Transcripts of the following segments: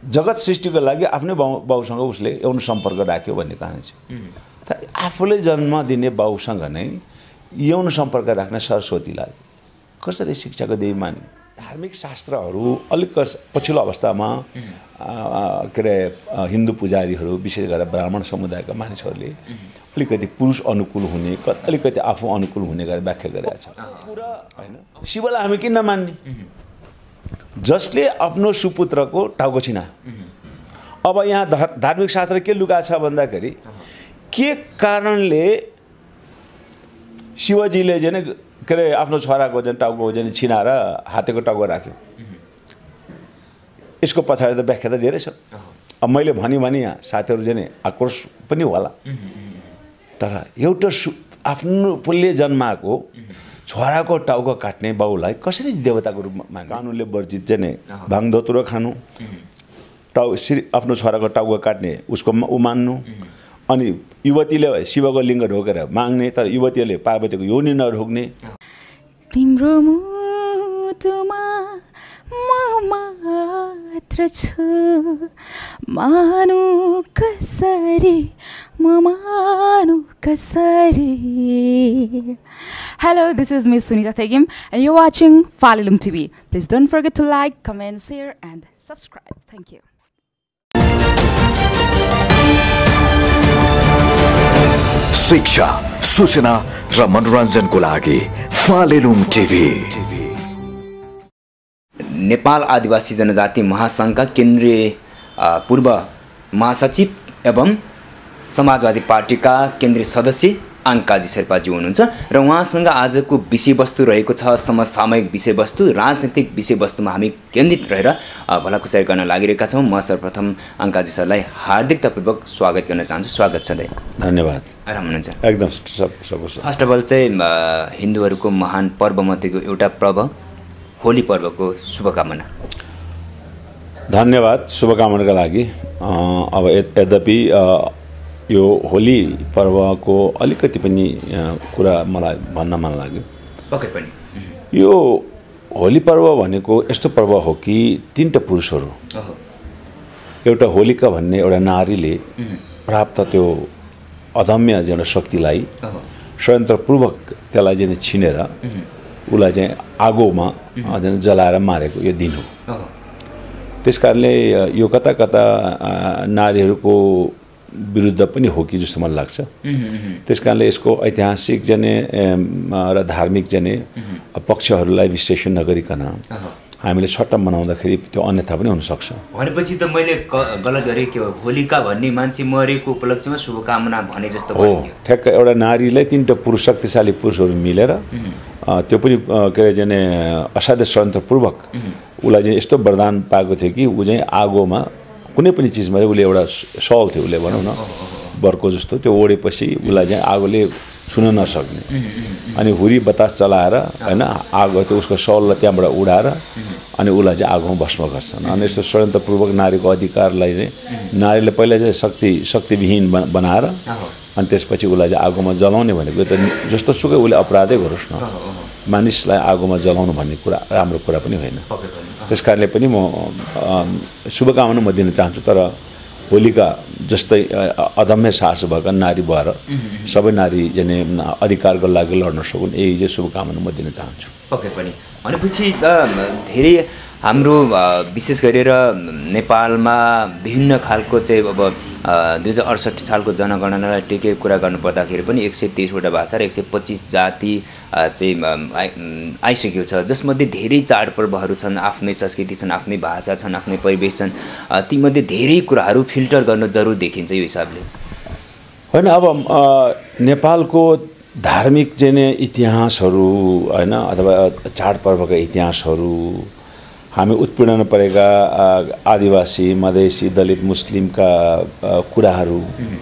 जगत सृष्टिको लागि आफ्नै बाउसँग उसले यौन सम्पर्क राख्यो भन्ने कहानी छ। आफूले जन्म दिने बाउसँग नै यौन सम्पर्क राख्ने सरस्वतीलाई कसरी शिक्षाको देवी माने? धार्मिक शास्त्रहरू अलिक पछिल्लो अवस्थामा के अरे हिन्दू पुजारीहरू विशेष गरेर ब्राह्मण समुदायका मानिसहरूले अलिकति पुरुष अनुकूल हुने अलिकति आफू अनुकूल हुने गरेर व्याख्या गरेका छ। पुरा हैन, शिवलाई हामी किन नमान्ने? जसले आफ्नो सुपुत्रको टाउको छिना। अब यहाँ धार्मिक शास्त्र के लुगा छ भन्दाखेरि के कारणले शिवजीले चाहिँ के अरे आफ्नो छोराको चाहिँ टाउको चाहिँ छिनाएर हातेको टाउको राख्यो? यसको पछाडि त व्याख्या त धेरै छ। अब मैले भने यहाँ साथीहरू चाहिँ आक्रोश पनि होला, तर एउटा आफ्नो पुल्ले जन्माएको छोराको टाउको काट्ने बाउलाई कसरी देवताको रूपमा मान्नु? कानुनले वर्जित चाहिँ भाङ धतुरो खानु, आफ्नो छोराको टाउको काट्ने उसको ऊ मान्नु, अनि युवतीले शिवको लिङ्ग ढोकेर माग्ने, तर युवतीहरूले पार्वतीको योनि नढोक्ने। तिम्रो मुटुमा म मात्र छु, मानु कसरी, म मानु कसरी। Hello, this is Miss Sunita Thegim and you're watching Falilum TV. Please don't forget to like, comment, share and subscribe. Thank you. शिक्षा, सूचना र मनोरञ्जनको लागि फालेलुङ टिभी। नेपाल आदिवासी जनजाति महासङ्घका केन्द्रीय पूर्व महासचिव एवं समाजवादी पार्टीका केन्द्रीय सदस्य आङ्काजी शेर्पाजी हुनुहुन्छ र उहाँसँग आजको विषयवस्तु रहेको छ समसामयिक विषयवस्तु, राजनीतिक विषयवस्तुमा हामी केन्द्रित रहेर भलाकुसारी गर्न लागिरहेका छौँ। म सर्वप्रथम आङ्काजी सरलाई हार्दिकतापूर्वक स्वागत गर्न चाहन्छु। स्वागत छ। धन्यवाद। आराम हुनुहुन्छ? एकदम सब। फर्स्ट अफ अल चाहिँ हिन्दूहरूको महान पर्वमध्येको एउटा पर्व होली पर्वको शुभकामना। धन्यवाद शुभकामनाका लागि। अब यद्यपि यो होली पर्वको अलिकति पनि कुरा मलाई भन्न मन लाग्यो। पक्कै पनि यो होली पर्व भनेको यस्तो पर्व हो कि तीनटा पुरुषहरू, एउटा होलिका भन्ने एउटा नारीले प्राप्त त्यो अदम्य एउटा शक्तिलाई षड्यन्त्रपूर्वक त्यसलाई चाहिँ छिनेर उसलाई चाहिँ आगोमा जलाएर मारेको यो दिन हो। त्यसकारणले यो कता कता नारीहरूको विरुद्ध पनि हो कि जस्तो मलाई लाग्छ। त्यसकारणले यसको ऐतिहासिक जने र धार्मिक जने पक्षहरूलाई विश्लेषण नगरिकन हामीले छट्टा मनाउँदाखेरि त्यो अन्यथा पनि हुनसक्छ। भनेपछि त मैले गलत गरेँ के? होलिका भन्ने मान्छे मरेको उपलक्ष्यमा शुभकामना भने जस्तो हो। ठ्याक्क एउटा नारीलाई तीनटा पुरुष, शक्तिशाली पुरुषहरू मिलेर त्यो पनि के अरे जाने असाध्य षड्यन्त्रपूर्वक उसलाई चाहिँ यस्तो वरदान पाएको थियो कि ऊ चाहिँ आगोमा कुनै पनि चिजमा उसले एउटा सल थियो उसले भनौँ न बर्को जस्तो, त्यो ओढेपछि उसलाई चाहिँ आगोले छुन नसक्ने, अनि हुरी बतास चलाएर होइन आगो त्यो उसको सललाई त्यहाँबाट उडाएर अनि उसलाई चाहिँ आगोमा भस्म गर्छन्। अनि यस्तो षड्यन्त्रपूर्वक नारीको अधिकारलाई चाहिँ नारीले पहिला चाहिँ शक्तिविहीन बनाएर अनि त्यसपछि उसलाई चाहिँ आगोमा जलाउने भनेको त जस्तो सुकै उसले अपराधै गरोस् न, मानिसलाई आगोमा जलाउनु भन्ने कुरा राम्रो कुरा पनि होइन। त्यसकारणले पनि म शुभकामना म दिन चाहन्छु। तर होलिका जस्तै अदम्य साहस भएका नारी भएर सबै नारी जाने अधिकारको लागि लड्न सकुन्, यही चाहिँ शुभकामना म दिन चाहन्छु। पक्कै पनि। भनेपछि धेरै हाम्रो विशेष गरेर नेपालमा विभिन्न खालको चाहिँ अब 2068 सालको जनगणनालाई टेकेर कुरा गर्नुपर्दाखेरि पनि 123वटा भाषा र 125 जाति चाहिँ आइसकेको छ, जसमध्ये धेरै चाडपर्वहरू छन्, आफ्नै संस्कृति छन्, आफ्नै भाषा छन्, आफ्नै परिवेश छन्। तीमध्ये धेरै कुराहरू फिल्टर गर्न जरुर देखिन्छ यो हिसाबले होइन। अब नेपालको धार्मिक चाहिँ इतिहासहरू होइन अथवा चाडपर्वका इतिहासहरू हामी उत्पीडन परेका आदिवासी, मधेसी, दलित, मुस्लिमका कुराहरू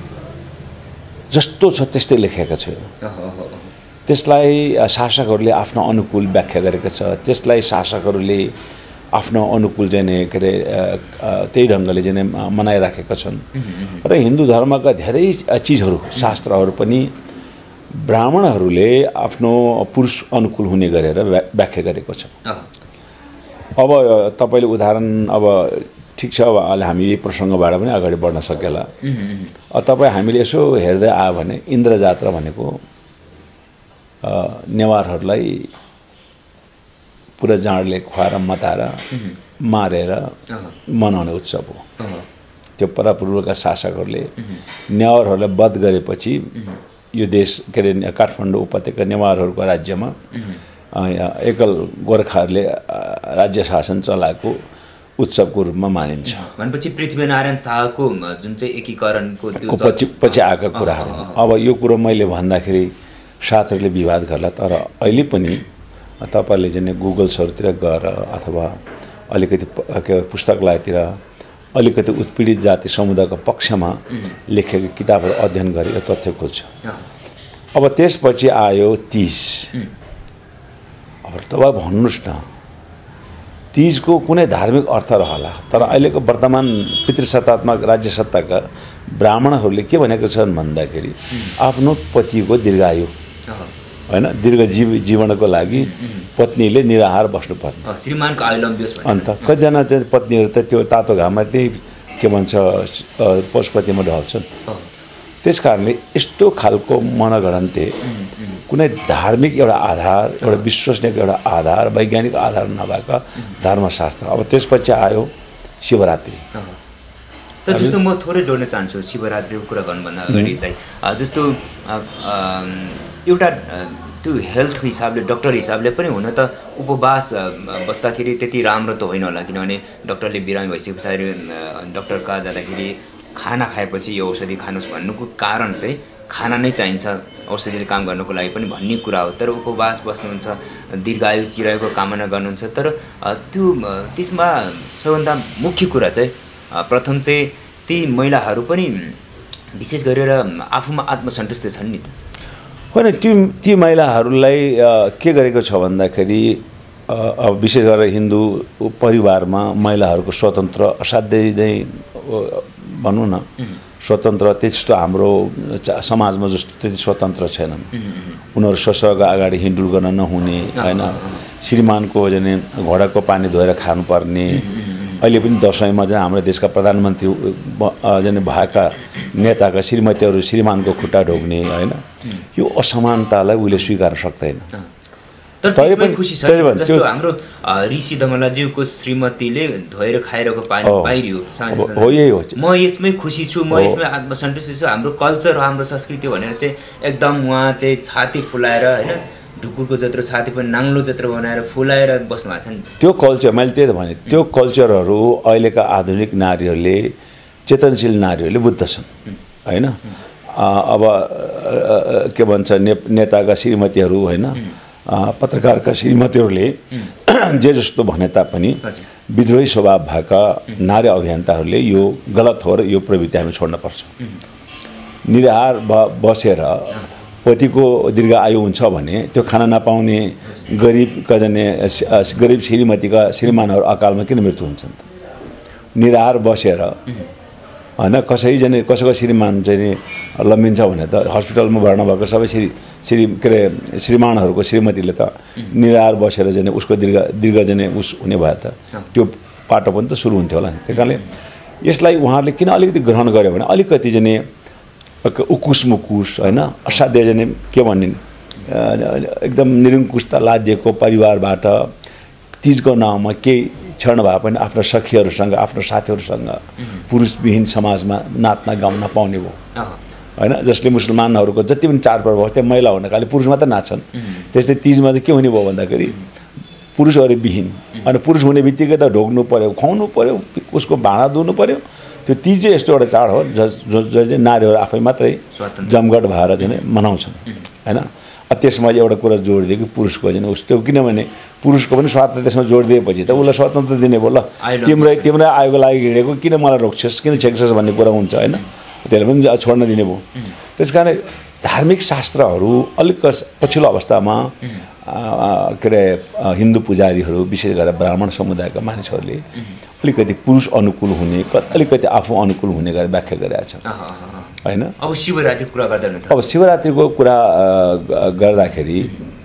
जस्तो छ त्यस्तै लेखेका छ। त्यसलाई शासकहरूले आफ्नो अनुकूल व्याख्या गरेका छ, त्यसलाई शासकहरूले आफ्नो अनुकूल चाहिँ के अरे त्यही ढङ्गले चाहिँ मनाइराखेका छन्। र हिन्दू धर्मका धेरै चिजहरू शास्त्रहरू पनि ब्राह्मणहरूले आफ्नो पुरुष अनुकूल हुने गरेर व्याख्या गरेको छ। अब तपाईले उदाहरण अब ठिक छ अब अहिले हामी यही प्रसङ्गबाट पनि अगाडि बढ्न सकेला तपाईँ हामीले यसो हेर्दै आयो भने इन्द्र जात्रा भनेको नेवारहरूलाई पुरा जाँडले खुवाएर मताएर मारेर मनाउने उत्सव हो त्यो परापूर्वका शासकहरूले नेवारहरूलाई वध गरेपछि यो देश के अरे काठमाडौँ उपत्यका नेवारहरूको राज्यमा एकल गोर्खाहरूले राज्य शासन चलाएको उत्सवको रूपमा मानिन्छ भनेपछि पृथ्वीनारायण शाहको जुन चाहिँ एकीकरणको पछि आएको कुराहरू अब यो कुरो मैले भन्दाखेरि साथीहरूले विवाद गर्ला तर अहिले पनि तपाईँले चाहिँ गुगल्सहरूतिर गएर अथवा अलिकति पुस्तकालयतिर अलिकति उत्पीडित जाति समुदायको पक्षमा लेखेको किताबहरू अध्ययन गरे यो तथ्य खोज्छ अब त्यसपछि आयो 30 अब तपाईँ भन्नुहोस् न 30 को कुनै धार्मिक अर्थ रहला तर अहिलेको वर्तमान पितृसत्तात्मक राज्य सत्ताका ब्राह्मणहरूले के भनेको छन् भन्दाखेरि आफ्नो पतिको दीर्घायु हैन दीर्घ जीवनको लागि पत्नीले निराहार बस्नुपर्ने श्रीमानको आयु लम्बियोस् भन्ने अन्त कतिजना चाहिँ पत्नीहरू त त्यो तातो घाममा त्यही के भन्छ पशुपतिमा ढल्छन् त्यसकारणले यस्तो खालको मनगणन्ते कुनै धार्मिक एउटा आधार एउटा विश्वसनीय एउटा आधार वैज्ञानिक आधार नभएका धर्मशास्त्र अब त्यसपछि आयो शिवरात्रि त जस्तो म थोरै जोड्न चाहन्छु शिवरात्रिको कुरा गर्नुभन्दा अगाडि दाइ जस्तो एउटा त्यो हेल्थ हिसाबले डक्टर हिसाबले पनि हुन त उपवास बस्दाखेरि त्यति राम्रो त होइन होला किनभने डक्टरले बिरामी भइसके पछाडि डक्टर कहाँ जाँदाखेरि खाना खाएपछि यो औषधि खानुहोस् भन्नुको कारण चाहिँ खाना नै चाहिन्छ औषधिले काम गर्नको लागि पनि भन्ने कुरा हो तर उपवास बस्नुहुन्छ दीर्घायु चिरायुको कामना गर्नुहुन्छ तर त्यो त्यसमा सबभन्दा मुख्य कुरा चाहिँ प्रथम चाहिँ ती महिलाहरू पनि विशेष गरेर आफूमा आत्मसन्तुष्ट छन् नि त होइन ती महिलाहरूलाई के गरेको छ भन्दाखेरि अब विशेष गरेर हिन्दू परिवारमा महिलाहरूको स्वतन्त्र असाध्यै नै भनौँ न स्वतन्त्र त्यस्तो हाम्रो समाजमा जस्तो त्यति स्वतन्त्र छैनन् उनीहरू ससुराको अगाडि हिँडुल गर्न नहुने होइन श्रीमानको चाहिँ घोडाको पानी धोएर खानुपर्ने अहिले पनि दसैँमा चाहिँ हाम्रो देशका प्रधानमन्त्री चाहिँ भएका नेताका श्रीमतीहरू श्रीमानको खुट्टा ढोक्ने होइन यो असमानतालाई उसले स्वीकार सक्दैन तर त्यसमै खुसी छ जस्तो हाम्रो ऋषि धमलाज्यूको श्रीमतीले धोएर खाइरहेको पानी पाइरियो हो यही हो म यसमै खुसी छु म यसमै आत्मसन्तुष्ट छु हाम्रो कल्चर हो हाम्रो संस्कृति भनेर चाहिँ एकदम उहाँ चाहिँ छाती फुलाएर होइन ढुकुरको जत्रो छाती पनि नाङ्लो जत्रो बनाएर फुलाएर बस्नु भएको छ नि त्यो कल्चर मैले त्यही त भने त्यो कल्चरहरू अहिलेका आधुनिक नारीहरूले चेतनशील नारीहरूले बुझ्दछन् होइन अब के भन्छ नेताका श्रीमतीहरू होइन पत्रकारका श्रीमतीहरूले जे जस्तो भने तापनि विद्रोही स्वभाव भएका नारी अभियन्ताहरूले यो गलत हो र यो प्रवृत्ति हामी छोड्नुपर्छ निराहार बसेर पतिको दीर्घ आयु हुन्छ भने त्यो खाना नपाउने गरिबका जाने गरिब श्रीमतीका श्रीमानहरू अकालमा किन मृत्यु हुन्छन् निराहार बसेर होइन कसैको श्रीमान चाहिँ लम्बिन्छ भने त हस्पिटलमा भर्ना भएको सबै के अरे श्रीमानहरूको श्रीमतीले त निराहार बसेर चाहिँ उसको दीर्घ चाहिँ उस हुने भए त त्यो पाटो पनि त सुरु हुन्थ्यो होला नि त्यही कारणले यसलाई उहाँहरूले किन अलिकति ग्रहण गर्यो भने अलिकति चाहिँ उकुस मुकुस होइन असाध्य चाहिँ के भन्ने एकदम निरङ्कुशता लादिएको परिवारबाट तीजको नाउँमा केही क्षण भए पनि आफ्नो सखीहरूसँग आफ्नो साथीहरूसँग पुरुषविहीन समाजमा नाच्न गाउन पाउने भयो होइन जसले मुसलमानहरूको जति पनि चाडपर्व होस् त्यो महिला हुनकाले पुरुष मात्र नाच्छन् त्यस्तै तीजमा चाहिँ के हुने भयो भन्दाखेरि पुरुषहरू विहीन अनि पुरुष हुने बित्तिकै त ढोक्नु पऱ्यो खुवाउनु पऱ्यो उसको भाँडा धुनु पऱ्यो त्यो तीज चाहिँ यस्तो एउटा चाड हो जो चाहिँ नारीहरू आफै मात्रै जमघट भएर चाहिँ मनाउँछन् होइन त्यसमा एउटा कुरा जोड दियो कि पुरुषको चाहिँ उस त्यो किनभने पुरुषको पनि स्वार्थ त्यसमा जोड दिएपछि त उसलाई स्वतन्त्र दिने भयो ल तिम्रै आयोको लागि हिँडेको किन मलाई रोक्छस् किन छेक्छस् भन्ने कुरा हुन्छ होइन त्यसलाई पनि छोड्न दिने भयो त्यस कारण धार्मिक शास्त्रहरू अलिक पछिल्लो अवस्थामा के अरे हिन्दू पुजारीहरू विशेष गरेर ब्राह्मण समुदायका मानिसहरूले अलिकति पुरुष अनुकूल हुने अलिकति आफू अनुकूल हुने गरेर व्याख्या गरेका छ होइन अब शिवरात्रिको कुरा गर्दा अब शिवरात्रिको कुरा गर्दाखेरि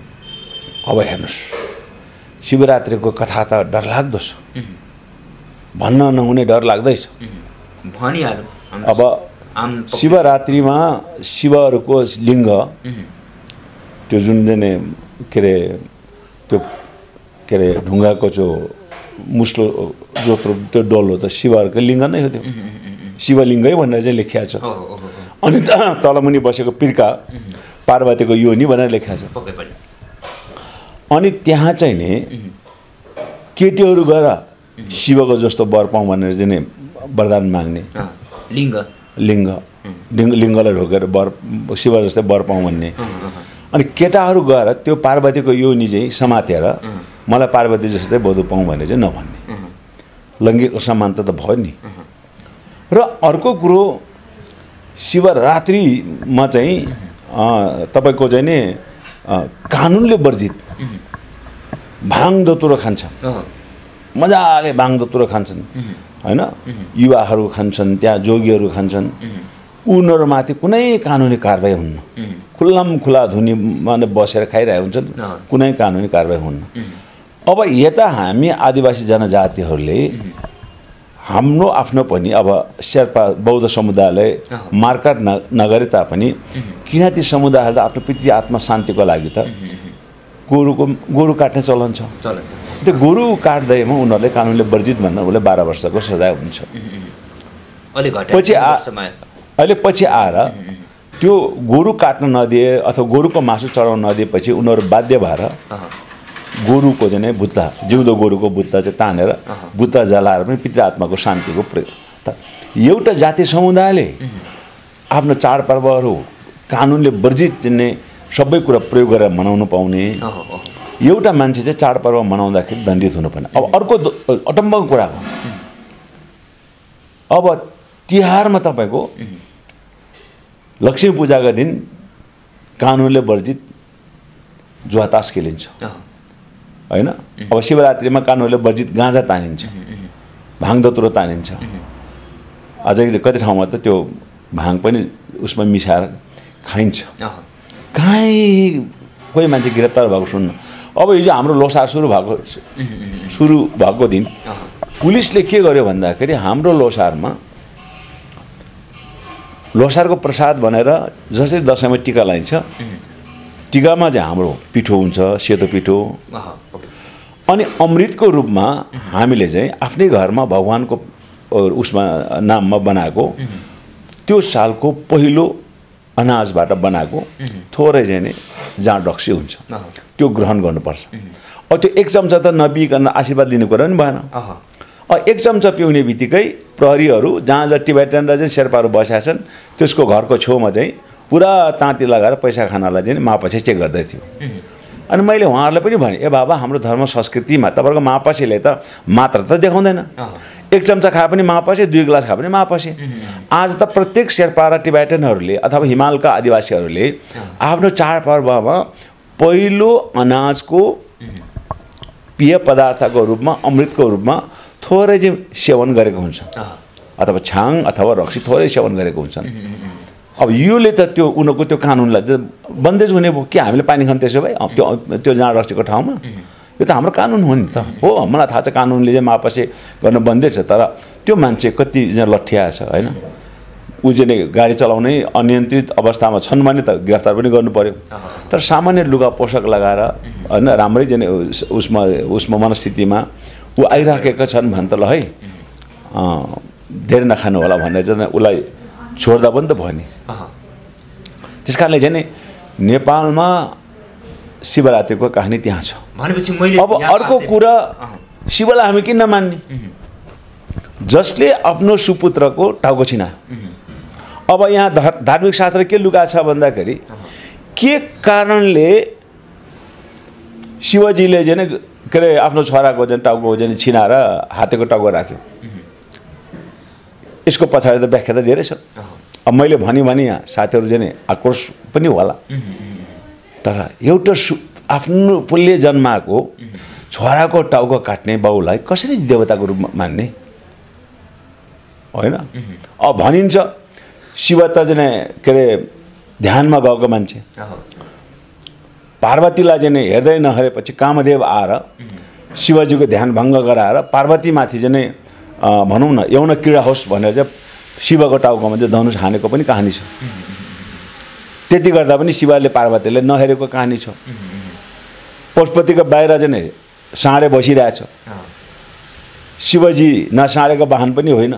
अब हेर्नुहोस् शिवरात्रिको कथा त डरलाग्दो छ भन्न नहुने डर लाग्दैछ। भनिहालौँ अब शिवरात्रिमा शिवहरूको लिङ्ग त्यो जुन चाहिँ के अरे त्यो के अरे ढुङ्गाको जो मुस्लो जोत्रो त्यो डल्लो त शिवहरूको लिङ्ग नै हो त्यो शिवलिङ्गै भनेर चाहिँ लेखिया छ। अनि तलमुनि बसेको पिर्का पार्वतीको योनि भनेर लेखिया छ। अनि त्यहाँ चाहिँ नि केटीहरू गएर शिवको जस्तो वर पाउँ भनेर चाहिँ नि वरदान माग्ने लिङ्गलाई ढोकेर वर शिव जस्तै वर पाउँ भन्ने। अनि केटाहरू गएर त्यो पार्वतीको योनि चाहिँ समातेर मलाई पार्वती जस्तै बधु पाउँ भनेर चाहिँ नभन्ने। लैङ्गिक असमानता त भयो नि। र अर्को कुरो शिवरात्रिमा चाहिँ तपाईँको चाहिँ नि कानुनले वर्जित भाङ धतुरो खान्छ। मजाले भाङ धतुरो खान्छन् होइन। युवाहरू खान्छन्, त्यहाँ जोगीहरू खान्छन्। उनीहरूमाथि कुनै कानुनी कारबाही हुन्न। खुल्लाम खुला धुनीमा बसेर खाइरहेको हुन्छन्, कुनै कानुनी कारबाही हुन्न। अब यता हामी आदिवासी जनजातिहरूले हाम्रो आफ्नो पनि अब शेर्पा बौद्ध समुदायलाई मार्काट नगरे तापनि किराँती समुदायहरूले आफ्नो पृथ्वी आत्मा शान्तिको लागि त गोरु काट्ने चलन छ। त्यो गोरु काट्दैमा उनीहरूले कानुनले वर्जित भन्दा उसले 12 वर्षको सजाय हुन्छ। अहिले पछि आएर त्यो गोरु काट्न नदिए अथवा गोरुको मासु चढाउन नदिएपछि उनीहरू बाध्य भएर गोरुको चाहिँ बुत्ता जिउँदो गोरुको बुत्ता चाहिँ तानेर बुत्ता जलाएर पनि पितृ आत्माको शान्तिको प्रयोग। एउटा जाति समुदायले आफ्नो चाडपर्वहरू कानुनले वर्जित चाहिँ सबै कुरा प्रयोग गरेर मनाउनु पाउने। एउटा मान्छे चाहिँ चाडपर्व मनाउँदाखेरि दण्डित हुनुपर्ने। अब अर्को अटम्बको कुरा हो। अब तिहारमा तपाईँको लक्ष्मी पूजाका दिन कानुनले वर्जित जुवा तास खेलिन्छ होइन। अब शिवरात्रिमा कानुनले वर्जित गाँजा तानिन्छ, भाङ धतुरो तानिन्छ। अझै कति ठाउँमा त त्यो भाङ पनि उसमा मिसाएर खाइन्छ। कहीँ कोही मान्छे गिरफ्तार भएको सुन्नु। अब हिजो हाम्रो लोसार सुरु भएको दिन पुलिसले के गर्यो भन्दाखेरि हाम्रो लोसारको प्रसाद भनेर जसरी दसैँमा टिका लगाइन्छ, टिकामा चाहिँ हाम्रो पिठो हुन्छ, सेतो पिठो। अनि अमृतको रूपमा हामीले चाहिँ आफ्नै घरमा भगवानको उसमा नाममा बनाएको त्यो सालको पहिलो अनाजबाट बनाएको थोरै चाहिँ नि जाँड रक्सी हुन्छ, त्यो ग्रहण गर्नुपर्छ। अब त्यो 1 चम्चा त नपिकन आशीर्वाद दिने कुरा पनि भएन। 1 चम्चा पिउने बित्तिकै प्रहरीहरू जहाँ टिबेटन र चाहिँ शेर्पाहरू बसेका छन् त्यसको घरको छेउमा चाहिँ पुरा ताँती लगाएर पैसा खानालाई चाहिँ मापछि चेक गर्दै थियो। अनि मैले उहाँहरूलाई पनि भने, ए बाबा हाम्रो धर्म संस्कृतिमा तपाईँको मापसीले त मात्र त देखाउँदैन। 1 चम्चा खाए पनि मापसे, 2 ग्लास खाए पनि मापसे। आज त प्रत्येक शेर्पा र टिबेटनहरूले अथवा हिमालका आदिवासीहरूले आफ्नो चाडपर्वमा पहिलो अनाजको पेय पदार्थको रूपमा अमृतको रूपमा थोरै चाहिँ सेवन गरेको हुन्छ, अथवा छाङ अथवा रक्सी थोरै सेवन गरेको हुन्छन्। अब योले त त्यो उनीहरूको त्यो कानुनलाई त बन्देज हुने भयो। के हामीले पानी खानु त्यसो भए त्यो जाँड रक्सीको ठाउँमा? यो त हाम्रो कानुन हो नि त। हो, मलाई थाहा छ कानुनले चाहिँ मापसे गर्न बन्दै छ, तर त्यो मान्छे कति लट्ठिया छ होइन। ऊ चाहिँ गाडी चलाउनै अनियन्त्रित अवस्थामा छन् भने त गिरफ्तार पनि गर्नु पर्यो। तर सामान्य लुगा पोसाक लगाएर होइन राम्रै चाहिँ उसमा मनस्थितिमा ऊ आइराखेका छन् भने त ल है धेरै नखानु होला भनेर चाहिँ उसलाई छोड्दा पनि त भयो नि। त्यस कारणले चाहिँ नेपालमा शिवरात्रिको कहानी त्यहाँ छ। अब अर्को कुरा, शिवलाई हामी किन नमान्ने? जसले आफ्नो सुपुत्रको टाउको छिना। अब यहाँ धार्मिक शास्त्र के लुगा छ भन्दाखेरि के कारणले शिवजीले चाहिँ के अरे आफ्नो छोराको चाहिँ टाउको चाहिँ छिनाएर हातेको टाउको राख्यो? यसको पछाडि त व्याख्या त धेरै छ। अब मैले भने यहाँ साथीहरू चाहिँ आक्रोश पनि होला, तर एउटा आफ्नो पुल्ले जन्माएको छोराको टाउको काट्ने बाउलाई कसरी देवताको रूपमा मान्ने होइन? अब भनिन्छ शिव त चाहिँ के अरे ध्यानमा गएको मान्छे, पार्वतीलाई चाहिँ हेर्दै नहेरेपछि कामदेव आएर शिवजीको ध्यान भङ्ग गराएर पार्वतीमाथि चाहिँ भनौँ न यौन क्रीडा होस् भनेर चाहिँ शिवको टाउकोमा चाहिँ धनुष हानेको पनि कहानी छ। त्यति गर्दा पनि शिवले पार्वतीले नहेरेको कहानी छ। पशुपतिको बाहिर चाहिँ साँडे बसिरहेछ, शिवजी नसाँडेको वाहन पनि होइन।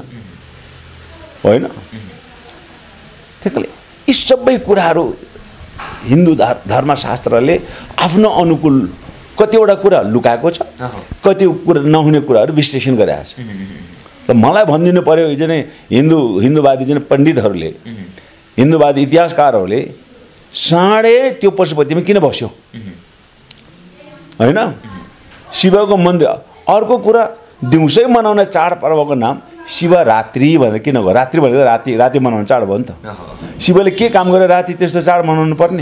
त्यसैले यी सबै कुराहरू हिन्दू धर्मशास्त्रले आफ्नो अनुकूल कतिवटा कुरा लुकाएको छ, कति कुरा नहुने कुराहरू विश्लेषण गरेको छ। र मलाई भनिदिनु पर्यो चाहिँ हिन्दूवादी चाहिँ पण्डितहरूले, हिन्दूवादी इतिहासकारहरूले साँडे त्यो पशुपतिमा किन बस्यो होइन? शिवको मन्दिर। अर्को कुरा दिउँसै मनाउने चाडपर्वको नाम शिवरात्रि भनेर किन भयो? रात्रि भनेको राति मनाउने चाड भयो नि त। शिवले के काम गरेर राति त्यस्तो चाड मनाउनु पर्ने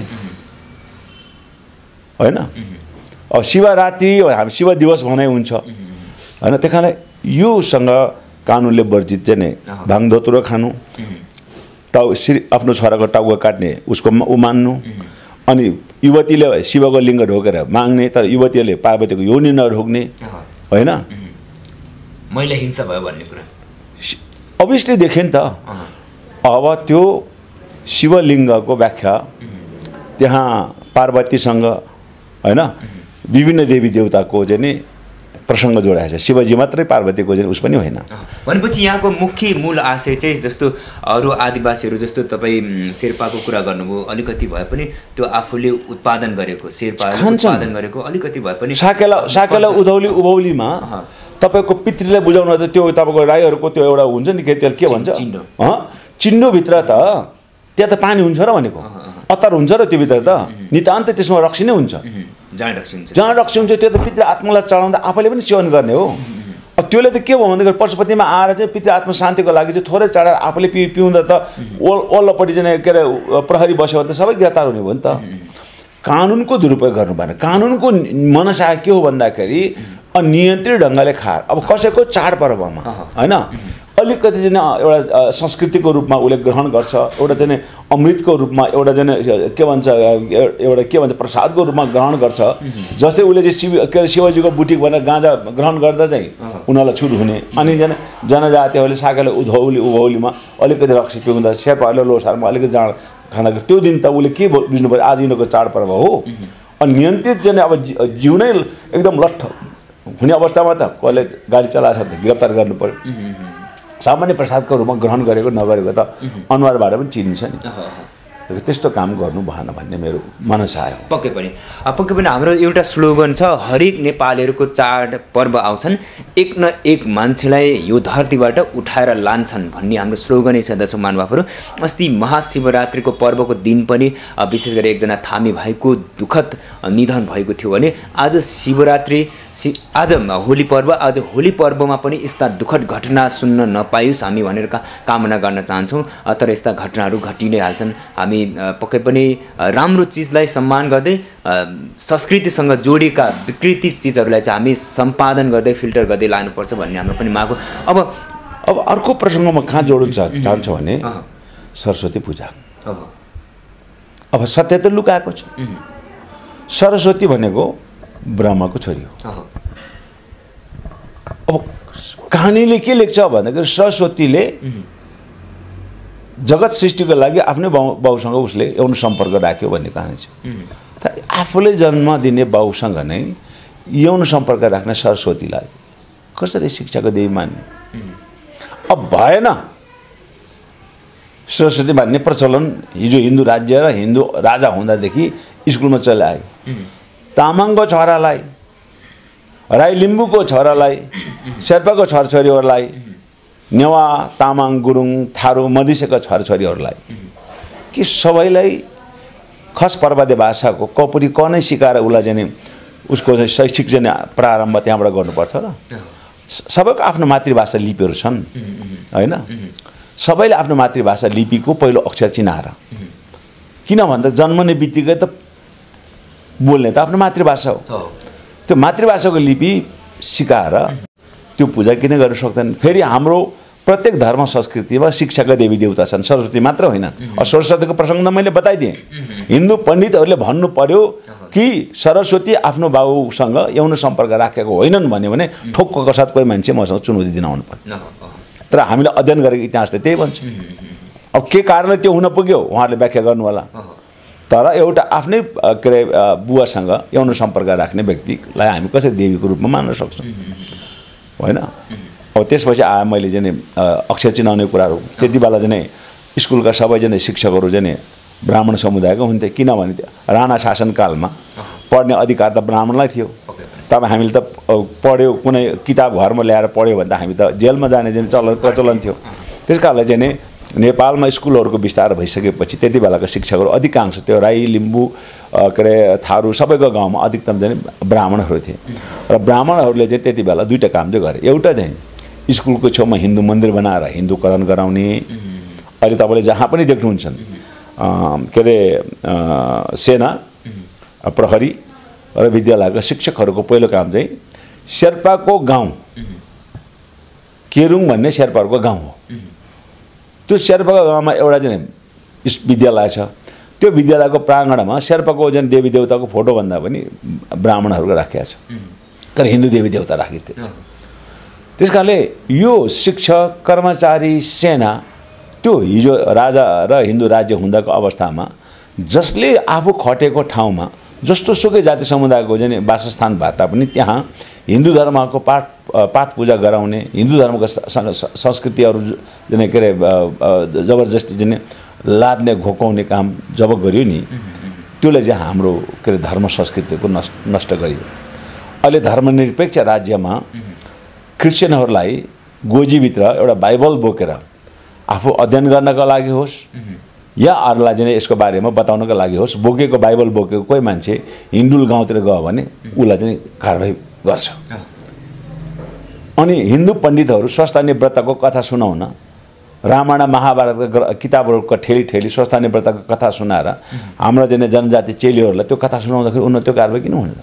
होइन? अब शिवरात्रि हामी शिव दिवस भनाइ हुन्छ होइन? त्यही कारण योसँग कानुनले वर्जित चाहिँ नै भाङ धतुरो खानु, आफ्नो छोराको टाउको काट्ने उसको ऊ मान्नु, अनि युवतीले शिवको लिङ्ग ढोकेर माग्ने तर युवतीले पार्वतीको योनि नढोक्ने होइन? महिला हिंसा भयो भन्ने कुरा अभियसली देखेँ नि त। अब त्यो शिवलिङ्गको व्याख्या त्यहाँ पार्वतीसँग होइन विभिन्न देवी देवताको चाहिँ नि प्रसङ्ग जोडाएको छ। शिवजी मात्रै पार्वतीको चाहिँ उस पनि होइन। भनेपछि यहाँको मुख्य मूल आशय चाहिँ जस्तो अरू आदिवासीहरू जस्तो तपाईँ शेर्पाको कुरा गर्नुभयो, अलिकति भए पनि त्यो आफूले उत्पादन गरेको शेर्पाले उत्पादन गरेको अलिकति भए पनि साकेला उधौली उभौलीमा तपाईँको पितृले बुझाउनु त त्यो तपाईँको राईहरूको त्यो एउटा हुन्छ नि के भन्छ चिन्डोभित्र त त्यहाँ त पानी हुन्छ र भनेको अत्तर हुन्छ र त्यो भित्र त नितान्त त्यसमा रक्सी नै हुन्छ, जहाँ रक्सी हुन्छ त्यो त पितृ आत्मालाई चढाउँदा आफैले पनि सेवन गर्ने हो। अब त्यसले त के भयो भन्दाखेरि पशुपतिमा आएर चाहिँ पितृ आत्मा शान्तिको लागि चाहिँ थोरै चढाएर आफूले पिउँदा त वल्लोपट्टि चाहिँ के अरे प्रहरी बस्यो भने त सबै गिरफ्तार हुने भयो नि त। कानुनको दुरुपयोग गर्नु भएन। कानुनको मनसा के हो भन्दाखेरि अनियन्त्रित ढङ्गले खाएर अब कसैको चाडपर्वमा होइन अलिकति चाहिँ एउटा संस्कृतिको रूपमा उसले ग्रहण गर्छ, एउटा चाहिँ अमृतको रूपमा एउटा चाहिँ के भन्छ प्रसादको रूपमा ग्रहण गर्छ। जस्तै उसले चाहिँ शिवजीको बुटिक भनेर गाँजा ग्रहण गर्दा चाहिँ उनीहरूलाई छुट हुने, अनि जनजातिहरूले साकेला उभौलीमा अलिकति रक्सी पिउँदा शेर्पाहरूले लोसारमा अलिकति जाँड खाँदा त्यो दिन त उसले के बुझ्नु पऱ्यो आज यिनीहरूको चाडपर्व हो। अनि नियन्त्रित चाहिँ अब जिउ नै एकदम लट्ठ हुने अवस्थामा त कसले गाडी चलाएको छ त गिरफ्तार गर्नु पऱ्यो। सामान्य प्रसादको रूपमा ग्रहण गरेको नगरेको त अनुहारबाट पनि चिनिन्छ नि। त्यस्तो काम गर्नु भएन भन्ने मेरो मनसा आयो। पक्कै पनि हाम्रो एउटा स्लोगन छ, हरेक नेपालीहरूको चाड पर्व आउँछन् एक न एक मान्छेलाई यो धरतीबाट उठाएर लान्छन् भन्ने हाम्रो स्लोगनै छ। दर्शक महानुभावहरू, अस्ति महाशिवरात्रिको पर्वको दिन पनि विशेष गरी एकजना थामी भाइको दुःखद निधन भएको थियो भने आज शिवरात्रि आज होली पर्व, आज होली पर्वमा पनि यस्ता दुःखद घटना सुन्न नपाइयोस् हामी भनेर कामना गर्न चाहन्छौँ। तर यस्ता घटनाहरू घटि नै हाल्छन्। हामी पक्कै पनि राम्रो चिजलाई सम्मान गर्दै संस्कृतिसँग जोडिएका विकृति चिजहरूलाई चाहिँ हामी सम्पादन गर्दै फिल्टर गर्दै लानुपर्छ भन्ने हाम्रो पनि माग हो। अब अर्को प्रसङ्गमा कहाँ जोड्न चाहन्छ भने सरस्वती पूजा। अब सत्य त लुकाएको छ। सरस्वती भनेको ब्रह्माको छोरी हो। अब कहानीले के लेख्छ भन्दाखेरि सरस्वतीले जगत सृष्टिको लागि आफ्नै बाउसँग उसले यौन सम्पर्क राख्यो भन्ने कहानी छ। तर आफूले जन्म दिने बाउसँग नै यौन सम्पर्क राख्ने सरस्वतीलाई कसरी शिक्षाको देवी मान्ने? अब भएन। सरस्वती मान्ने प्रचलन हिजो हिन्दू राज्य र हिन्दू राजा हुँदादेखि स्कुलमा चलायो। तामाङको छोरालाई, राई लिम्बूको छोरालाई, शेर्पाको छोरछोरीहरूलाई, नेवा तामाङ गुरुङ थारू मधेसीका छोरछोरीहरूलाई कि सबैलाई खस पर्वते भाषाको कपुरी क नै सिकाएर उसलाई चाहिँ उसको चाहिँ शैक्षिक चाहिँ प्रारम्भ त्यहाँबाट गर्नुपर्छ र? सबैको आफ्नो मातृभाषा लिपिहरू छन् होइन? सबैले आफ्नो मातृभाषा लिपिको पहिलो अक्षर चिनाएर, किन भन्दा जन्मने बित्तिकै त बोल्ने त आफ्नो मातृभाषा हो। त्यो मातृभाषाको लिपि सिकाएर त्यो पूजा किन गर्न सक्दैन? फेरि हाम्रो प्रत्येक धर्म संस्कृतिमा शिक्षाका देवी देवता छन्, सरस्वती मात्र होइन। सरस्वतीको प्रसङ्ग त मैले बताइदिएँ। हिन्दू पण्डितहरूले भन्नु पर्यो कि सरस्वती आफ्नो बाबुसँग यौन सम्पर्क राखेको होइनन् भन्यो भने ठोक्कको साथ कोही मान्छे मसँग चुनौती दिन आउनु पर्यो। तर हामीले अध्ययन गरेको इतिहासले त्यही भन्छ। अब के कारणले त्यो हुन पुग्यो उहाँहरूले व्याख्या गर्नु होला। तर एउटा आफ्नै के अरे बुवासँग यौन सम्पर्क राख्ने व्यक्तिलाई हामी कसरी देवीको रूपमा मान्न सक्छौँ होइन। अब त्यसपछि आए मैले चाहिँ अक्षर चिनाउने कुराहरू त्यति बेला चाहिँ स्कुलका सबैजना शिक्षकहरू चाहिँ ब्राह्मण समुदायको हुन्थे, किनभने राणा शासनकालमा पढ्ने अधिकार त ब्राह्मणलाई थियो। तब हामीले त पढ्यो, कुनै किताब घरमा ल्याएर पढ्यो भने त हामी त जेलमा जाने चाहिँ प्रचलन थियो। त्यस कारणले चाहिँ नेपालमा स्कुलहरूको विस्तार भइसकेपछि त्यति बेलाको शिक्षकहरू अधिकांश त्यो राई, लिम्बू, के अरे थारू सबैको गाउँमा अधिकतम चाहिँ ब्राह्मणहरू थिए। र ब्राह्मणहरूले चाहिँ त्यति बेला दुईवटा काम चाहिँ गरे। एउटा चाहिँ स्कुलको छेउमा हिन्दू मन्दिर बनाएर हिन्दूकरण गराउने। अहिले तपाईँले जहाँ पनि देख्नुहुन्छ के अरे सेना, प्रहरी र विद्यालयका शिक्षकहरूको पहिलो काम चाहिँ शेर्पाको गाउँ, केरुङ भन्ने शेर्पाहरूको गाउँ हो। त्यो शेर्पाको गाउँमा एउटा चाहिँ विद्यालय छ। त्यो विद्यालयको प्राङ्गणमा शेर्पाको चाहिँ देवी देवताको फोटोभन्दा पनि ब्राह्मणहरूको राखिएको छ, तर हिन्दू देवी देवता राखिएको थिएछ। त्यस कारणले यो शिक्षक, कर्मचारी, सेना त्यो हिजो राजा र हिन्दू राज्य हुँदाको अवस्थामा जसले आफू खटेको ठाउँमा जस्तो सुकै जाति समुदायको चाहिँ वासस्थान भए तापनि त्यहाँ हिन्दू धर्मको पाठ पूजा गराउने, हिन्दू धर्मको संस्कृतिहरू चाहिँ के अरे जबरजस्ती चाहिँ लाद्ने घोकाउने काम जब गर्यो नि, त्यसले चाहिँ हाम्रो के अरे धर्म संस्कृतिको नष्ट गरियो। अहिले धर्मनिरपेक्ष राज्यमा क्रिस्चियनहरूलाई गोजीभित्र एउटा बाइबल बोकेर आफू अध्ययन गर्नका लागि होस् या अरूलाई चाहिँ यसको बारेमा बताउनको लागि होस्, बोकेको बाइबल बोकेको कोही मान्छे हिन्दू गाउँतिर गयो भने उसलाई चाहिँ कारवाही गर्छ। अनि हिन्दू पण्डितहरू स्वस्थानी व्रतको कथा सुनाउन रामायण महाभारतका किताबहरूको ठेली स्वस्थानी व्रतको कथा सुनाएर हाम्रो चाहिँ जनजाति चेलीहरूलाई त्यो कथा सुनाउँदाखेरि उनीहरू त्यो कारवाही किन हुने त?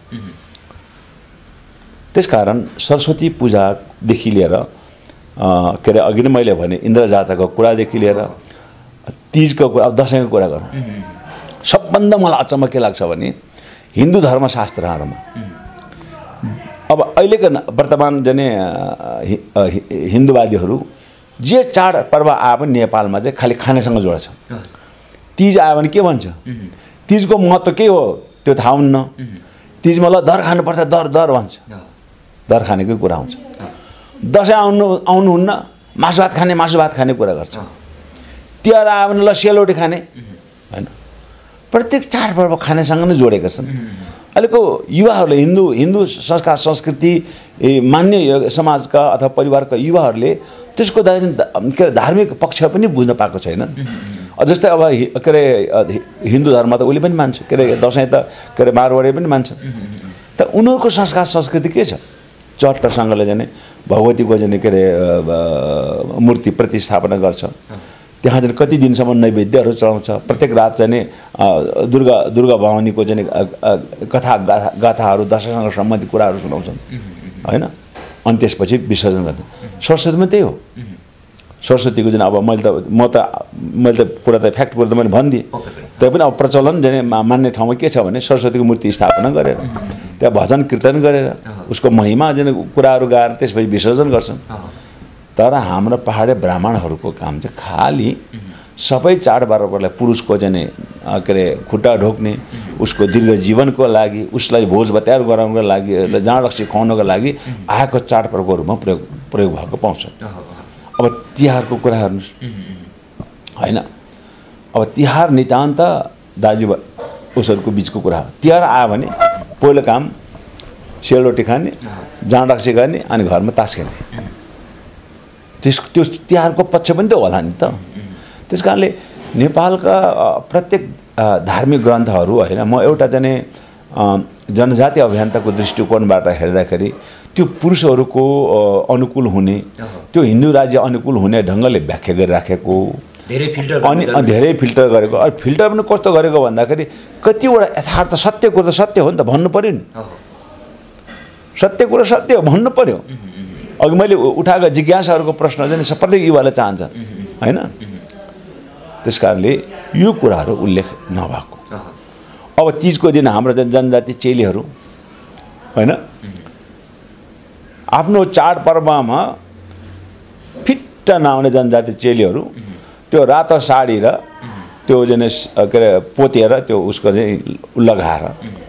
त्यसकारण सरस्वती पूजादेखि लिएर के अरे अघि नै मैले भने इन्द्र जात्राको कुरादेखि लिएर तीजको कुरा, दसैँको कुरा गरौँ, सबभन्दा मलाई अचम्म के लाग्छ भने हिन्दू धर्मशास्त्रहरूमा अब अहिलेको वर्तमान जाने हिन्दूवादीहरू जे चाड पर्व आए पनि नेपालमा चाहिँ खालि खानेसँग जोड्छ। तीज आयो भने के भन्छ? तीजको महत्त्व के हो त्यो थाहा हुन्न। तीजमा ल दर खानुपर्छ, दर भन्छ, दर खानेकै कुरा आउँछ। दसैँ आउनुहुन्न, मासु भात खाने कुरा गर्छ। तिहार आयो भने ल सेलरोटी खाने होइन। प्रत्येक चाडपर्व खानेसँग नै जोडेका छन्। अहिलेको युवाहरूले हिन्दू संस्कार संस्कृति मान्ने समाजका अथवा परिवारका युवाहरूले त्यसको के अरे धार्मिक पक्ष पनि बुझ्न पाएको छैनन्। जस्तै अब के अरे हिन्दू धर्म त उसले पनि मान्छ, के अरे दसैँ त के अरे मारवाडी पनि मान्छन्। त उनीहरूको संस्कार संस्कृति के छ? चट्टसँगले जाने भगवतीको जाने के अरे मूर्ति प्रतिस्थापना गर्छ। त्यहाँ चाहिँ कति दिनसम्म नैवेद्यहरू चढाउँछ। प्रत्येक रात चाहिँ दुर्गा भवानीको चाहिँ कथा गाथाहरू दशैँसँग सम्बन्धित कुराहरू सुनाउँछन् होइन। अनि त्यसपछि विसर्जन गर्छ। सरस्वतीमा त्यही हो। सरस्वतीको चाहिँ अब मैले त कुरा त फ्याक्ट कुरा त मैले भनिदिएँ। तै पनि अब प्रचलन जाने मान्ने ठाउँमा के छ भने सरस्वतीको मूर्ति स्थापना गरेर त्यहाँ भजन कीर्तन गरेर उसको महिमा जाने कुराहरू गाएर त्यसपछि विसर्जन गर्छन्। तर हाम्रो पहाडे ब्राह्मणहरूको काम चाहिँ खालि सबै चाडबाडलाई पुरुषको चाहिँ के अरे खुट्टा ढोक्ने, उसको दीर्घ जीवनको लागि, उसलाई भोज भत्यार गराउनको लागि, जाँड रक्सी खुवाउनको लागि आएको चाडपर्वको रूपमा प्रयोग भएको पाउँछ। अब तिहारको कुरा हेर्नुहोस् होइन। अब तिहार नितान्त दाजुभाइ उसहरूको बिचको कुरा हो। तिहार आयो भने पहिलो काम सेलरोटी खाने, जाँड रक्सी गर्ने, अनि घरमा तास खेल्ने। त्यो तिहारको पक्ष पनि त होला नि त। त्यस कारणले नेपालका प्रत्येक धार्मिक ग्रन्थहरू होइन, म एउटा चाहिँ जनजाति अभियन्ताको दृष्टिकोणबाट हेर्दाखेरि त्यो पुरुषहरूको अनुकूल हुने, त्यो हिन्दू राज्य अनुकूल हुने ढङ्गले व्याख्या गरिराखेको, अनि धेरै फिल्टर गरेको। अनि फिल्टर पनि कस्तो गरेको भन्दाखेरि कतिवटा यथार्थ सत्य कुरो त सत्य हो नि त भन्नु पऱ्यो नि। सत्य कुरो सत्य हो भन्नु पऱ्यो। अघि मैले उठाएको जिज्ञासाहरूको प्रश्न चाहिँ प्रत्येक युवाले चाहन्छ हैन त्यसकारणले यो कुराहरू उल्लेख नभएको अब तीजको दिन हाम्रो जनजाति चेलीहरू हैन आफ्नो चाडपर्वमा फिट्ट नआउने जनजाति चेलीहरू त्यो रातो साडी र त्यो चाहिँ के अरे पोतेर त्यो उसको चाहिँ लगाएर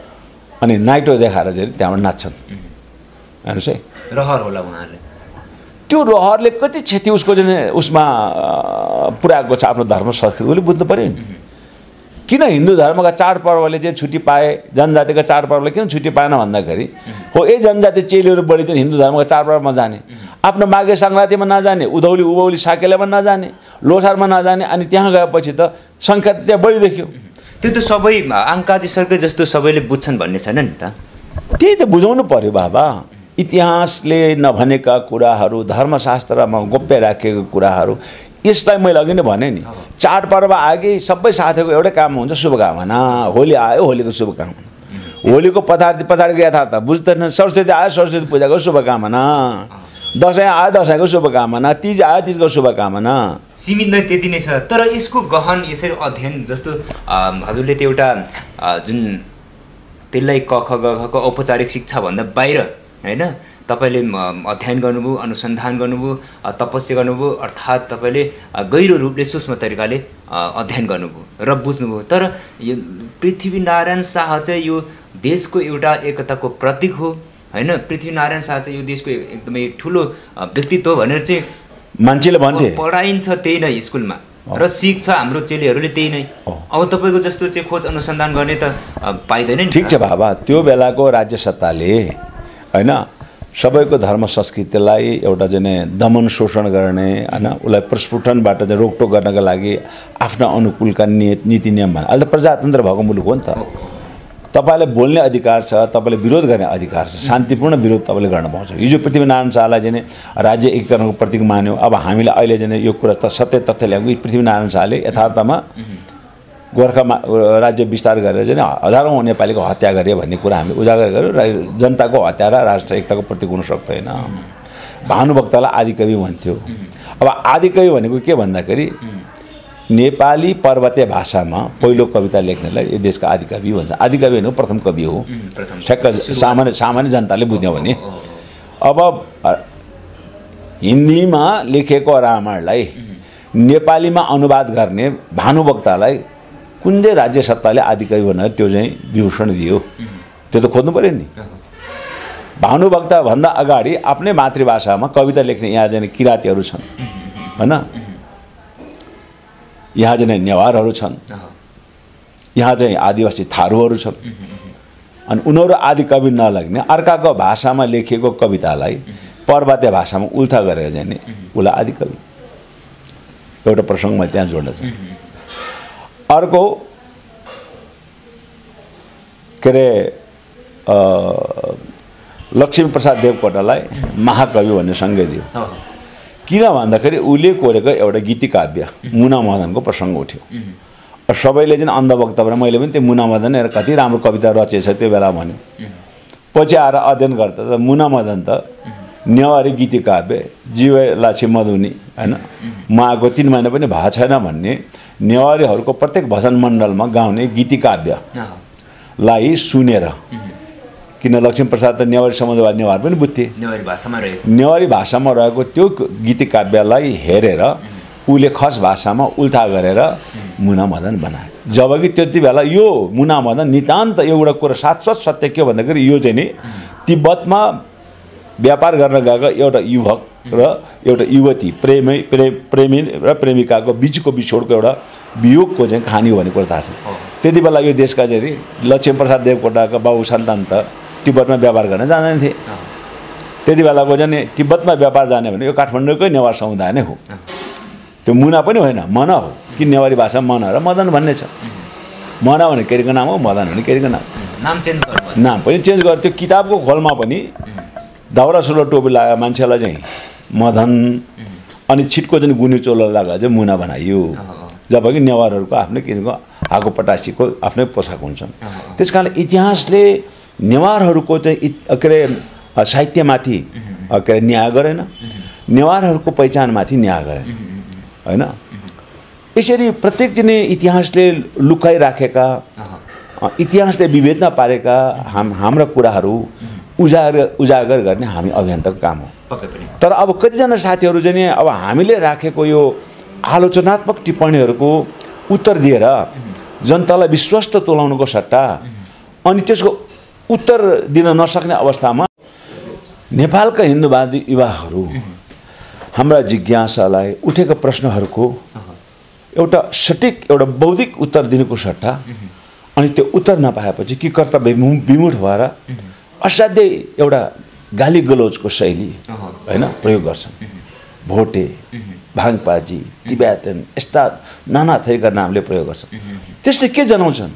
अनि नाइटो देखाएर चाहिँ त्यहाँबाट नाच्छन् हेर्नुहोस् है रहर होला उहाँहरूले त्यो रहरले कति क्षति उसको चाहिँ उसमा पुर्याएको छ आफ्नो धर्म संस्कृति उसले बुझ्नु पऱ्यो नि किन हिन्दू धर्मका चाडपर्वले चाहिँ छुट्टी पाए जनजातिका चाडपर्वले किन छुट्टी पाएन भन्दाखेरि हो यही जनजाति चेलीहरू बढी चाहिँ हिन्दू धर्मका चाडपर्वमा जाने आफ्नो माघे सङ्क्रान्तिमा नजाने उधौली उभौली साकेलामा नजाने लोसारमा नजाने अनि त्यहाँ गएपछि त सङ्ख्या त्यहाँ बढी देख्यो त्यो त सबै आङ्काजी सरकै जस्तो सबैले बुझ्छन् भन्ने छैन नि त त्यही त बुझाउनु पर्यो बाबा इतिहासले नभनेका कुराहरू धर्मशास्त्रमा गोप्य राखेको कुराहरू यसलाई मैले अघि नै भने नि चाडपर्व आएकै सबै साथीहरूको एउटै काम हुन्छ शुभकामना होली आयो होलीको शुभकामना होलीको पछाडिको यथार्थ बुझ्दैन सरस्वती आयो सरस्वती पूजाको शुभकामना दसैँ आयो दसैँको शुभकामना तीज आयो तीजको शुभकामना सीमित नै त्यति नै छ तर यसको गहन यसरी अध्ययन जस्तो हजुरले त्यो एउटा जुन त्यसलाई क ख ग खको औपचारिक शिक्षा भन्दा बाहिर हैन तपाईले अध्ययन गर्नुभयो अनुसन्धान गर्नुभयो तपस्या गर्नुभयो अर्थात् तपाईले गहिरो रूपले सूक्ष्म तरिकाले अध्ययन गर्नुभयो र बुझ्नुभयो तर यो पृथ्वीनारायण शाह चाहिँ यो देशको एउटा एकताको प्रतीक हो हैन पृथ्वीनारायण शाह चाहिँ यो देशको एकदमै ठुलो व्यक्तित्व भनेर चाहिँ मान्छेले भन्थे पढाइन्छ त्यही नै स्कुलमा र सिक्छ हाम्रो चेलीहरूले त्यही नै अब तपाईको जस्तो चाहिँ खोज अनुसन्धान गर्ने त पाइदैन नि ठीक छ बाबा त्यो बेलाको राज्य सत्ताले हैन सबैको धर्म संस्कृतिलाई एउटा चाहिँ दमन शोषण गर्ने हैन उसलाई प्रस्फुटनबाट चाहिँ रोकटोक गर्नका लागि आफ्ना अनुकूलका नीति नियम भने अहिले त प्रजातन्त्र भएको मुलुक हो नि त तपाईलाई बोल्ने अधिकार छ तपाईले विरोध गर्ने अधिकार छ शान्तिपूर्ण विरोध तपाईले गर्न पाउँछ हिजो पृथ्वीनारायण शाहलाई चाहिँ राज्य एकीकरणको प्रतीक मान्यो अब हामीले अहिले चाहिँ यो कुरा त सत्य तथ्य ल्याएको पृथ्वीनारायण शाहले यथार्थमा गोर्खामा राज्य विस्तार गरेर चाहिँ हजारौँ नेपालीको हत्या गरे भन्ने कुरा हामीले उजागर गर्यो र जनताको हत्या र राष्ट्र एकताको प्रतीक हुन सक्दैन भानुभक्तलाई आदिकवि भन्थ्यो अब आदिकवि भनेको के भन्दाखेरि नेपाली पर्वतीय भाषामा पहिलो कविता लेख्नेलाई यो देशका आदिकवि भन्छ आदिकवि भनेको प्रथम कवि हो ठ्याक्क सामान्य जनताले बुझ्यो भने अब हिन्दीमा लेखेको रामायणलाई नेपालीमा अनुवाद गर्ने भानुभक्तलाई कुन चाहिँ राज्य सत्ताले आदिकवि भनेर त्यो चाहिँ विभूषण दियो त्यो त खोज्नु पर्यो नि भानुभक्त भन्दा अगाडि आफ्नै मातृभाषामा कविता लेख्ने यहाँ चाहिँ किरातीहरू छन् हैन यहाँ चाहिँ नेवारहरू छन् यहाँ चाहिँ आदिवासी थारूहरू छन् अनि उनीहरू आदिकवि नलाग्ने अर्काको भाषामा लेखिएको कवितालाई पर्वतीय भाषामा उल्था गरेर जाने उसलाई आदिकवि एउटा प्रसङ्ग मैले त्यहाँ जोड्न चाहन्छु अर्को के अरे लक्ष्मीप्रसाद देवकोटालाई महाकवि भन्ने संज्ञा दियो किन भन्दाखेरि उसले कोरेको एउटा गीति काव्य मुना मदनको प्रसङ्ग उठ्यो सबैले चाहिँ अन्धभक्त भने मैले पनि त्यो मुना मदन हेर कति राम्रो कविता रचेछ त्यो बेला भन्यो पछि आएर अध्ययन गर्दा त मुना मदन त नेवारी गीति काव्य जीव लाछी मधुनी हैन म आएको 3 महिना पनि भएको छैन भन्ने नेवारीहरूको प्रत्येक भजन मण्डलमा गाउने गीति काव्यलाई सुनेर किन लक्ष्मीप्रसाद त नेवारी समुदाय नेवार पनि बुझ्थे नेवारी भाषामा रहेको त्यो गीति काव्यलाई हेरेर उसले खस भाषामा उल्था गरेर मुना मदन बनाए जबकि त्यति बेला यो मुना मदन नितान्त एउटा कुरा शाश्वत सत्य के भन्दाखेरि यो चाहिँ नि तिब्बतमा व्यापार गर्न गएको एउटा युवक र एउटा युवती प्रेमी र प्रेमिकाको बीचको बिछोडको एउटा वियोगको चाहिँ कहानी हो भन्ने कुरा थाहा छ त्यति बेला यो देशका चाहिँ लक्ष्मीप्रसाद देवकोटाका बाबु सन्तान त तिब्बतमा व्यापार गर्न जाँदैन थिए त्यति बेलाको चाहिँ तिब्बतमा व्यापार जाने भने यो काठमाडौँकै नेवार समुदाय नै हो त्यो मुना पनि होइन मना हो कि नेवारी भाषा मना र मदन भन्ने छ मना भने केटीको नाम हो मदन भने केटीको नाम पनि चेन्ज गर्यो त्यो किताबको खोलमा पनि दाउरा सुलो टोपी लगाएको मान्छेलाई चाहिँ मदन अनि छिटको चाहिँ गुनी चोलो लगाएर चाहिँ मुना बनाइयो जबकि नेवारहरूको आफ्नै किसिमको हाको पटासीको आफ्नै पोसाक हुन्छन् त्यसकारण इतिहासले नेवारहरूको चाहिँ के अरे साहित्यमाथि के अरे न्याय गरेन, नेवारहरूको पहिचानमाथि न्याय गरेन होइन। यसरी प्रत्येक दिनै इतिहासले लुकाइराखेका, इतिहासले विभेद नपारेका हाम्रा कुराहरू उजागर गर्ने हामी अभियन्ताको काम हो। तर अब कतिजना साथीहरू चाहिँ अब हामीले राखेको यो आलोचनात्मक टिप्पणीहरूको उत्तर दिएर जनतालाई विश्वस्त तुल्याउनुको सट्टा अनि त्यसको उत्तर दिन नसक्ने अवस्थामा नेपालका हिन्दूवादी युवाहरू हाम्रा जिज्ञासालाई उठेका प्रश्नहरूको एउटा सटिक एउटा बौद्धिक उत्तर दिनुको सट्टा अनि त्यो उत्तर नपाएपछि कि कर्तव्य विमुख भएर असाध्यै एउटा गाली गलौजको शैली होइन प्रयोग गर्छन्। भोटे, भाङपाजी, तिब्बतन यस्ता नाना थरीका नामले प्रयोग गर्छन्। त्यसले के जनाउँछन्?